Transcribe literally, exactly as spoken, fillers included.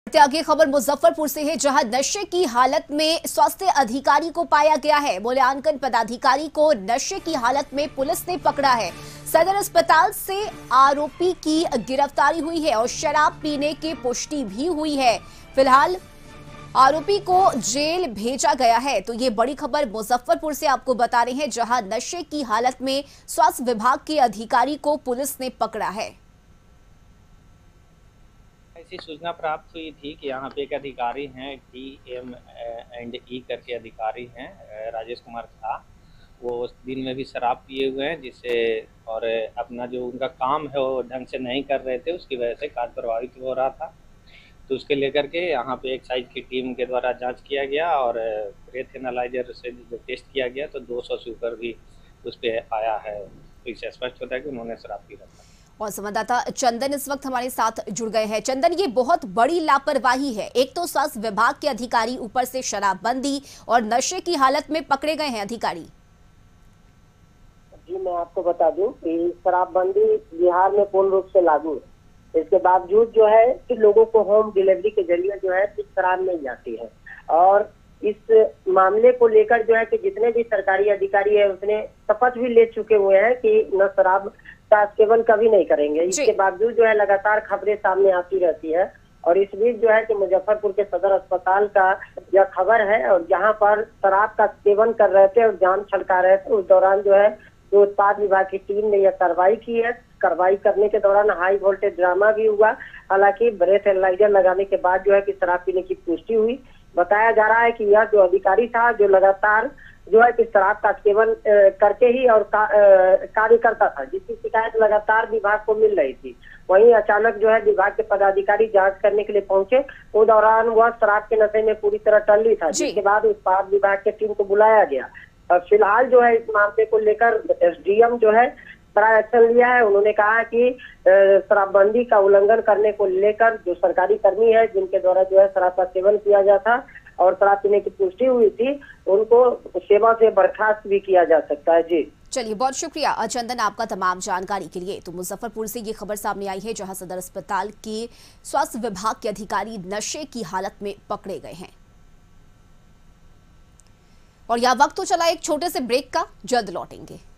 आगे खबर मुजफ्फरपुर से है, जहां नशे की हालत में स्वास्थ्य अधिकारी को पाया गया है। मूल्यांकन पदाधिकारी को नशे की हालत में पुलिस ने पकड़ा है। सदर अस्पताल से आरोपी की गिरफ्तारी हुई है और शराब पीने की पुष्टि भी हुई है। फिलहाल आरोपी को जेल भेजा गया है। तो ये बड़ी खबर मुजफ्फरपुर से आपको बता रहे हैं, जहां नशे की हालत में स्वास्थ्य विभाग के अधिकारी को पुलिस ने पकड़ा है। ऐसी सूचना प्राप्त हुई थी कि यहाँ पे एक अधिकारी हैं, डी एम एंड ई करके अधिकारी हैं, राजेश कुमार झा। वो उस दिन में भी शराब पिए हुए हैं, जिससे और अपना जो उनका काम है वो ढंग से नहीं कर रहे थे, उसकी वजह से कार्य प्रभावित हो रहा था। तो उसके लेकर के यहाँ पे एक्साइज की टीम के द्वारा जांच किया गया और ब्रेथ एनालाइजर से जो टेस्ट किया गया तो दो सौ से ऊपर भी उस पर आया है। तो इससे स्पष्ट होता है कि उन्होंने शराब पी रखा। और संवाददाता चंदन इस वक्त हमारे साथ जुड़ गए हैं। चंदन, ये बहुत बड़ी लापरवाही है। एक तो स्वास्थ्य विभाग के अधिकारी, ऊपर से शराबबंदी और नशे की हालत में पकड़े गए हैं अधिकारी। जी, मैं आपको बता दूं कि शराबबंदी बिहार में पूर्ण रूप से लागू है। इसके बावजूद जो है कि लोगों को होम डिलीवरी के जरिए जो है कि शराब मिल जाती है। और इस मामले को लेकर जो है कि जितने भी सरकारी अधिकारी है उसने शपथ भी ले चुके हुए हैं कि न शराब का सेवन कभी नहीं करेंगे। इसके बावजूद जो है लगातार खबरें सामने आती रहती है। और इस बीच जो है कि मुजफ्फरपुर के सदर अस्पताल का यह खबर है, और जहां पर शराब का सेवन कर रहे थे और जान छलका रहे थे, उस दौरान जो है तो उत्पाद विभाग की टीम ने यह कार्रवाई की है। कार्रवाई करने के दौरान हाई वोल्टेज ड्रामा भी हुआ। हालांकि ब्रेथ एनालाइजर लगाने के बाद जो है कि शराब पीने की पुष्टि हुई। बताया जा रहा है कि यह जो अधिकारी था, जो लगातार जो है कि शराब का सेवन करके ही और का, कार्य करता था, जिसकी शिकायत लगातार विभाग को मिल रही थी। वहीं अचानक जो है विभाग के पदाधिकारी जांच करने के लिए पहुंचे। उस दौरान वह शराब के नशे में पूरी तरह टल्ली था, जिसके बाद उत्पाद विभाग की टीम को बुलाया गया। और फिलहाल जो है इस मामले को लेकर एस डी एम जो है बड़ा एक्शन लिया है। उन्होंने कहा कि शराबबंदी का उल्लंघन करने को लेकर जो सरकारी कर्मी है, जिनके द्वारा जो है शराब का सेवन किया जाता और शराब पीने की पुष्टि हुई थी, उनको सेवा से बर्खास्त भी किया जा सकता है। जी चलिए, बहुत शुक्रिया चंदन आपका तमाम जानकारी के लिए। तो मुजफ्फरपुर से ये खबर सामने आई है, जहां सदर अस्पताल के स्वास्थ्य विभाग के अधिकारी नशे की हालत में पकड़े गए हैं। और यह वक्त तो चला एक छोटे से ब्रेक का, जल्द लौटेंगे।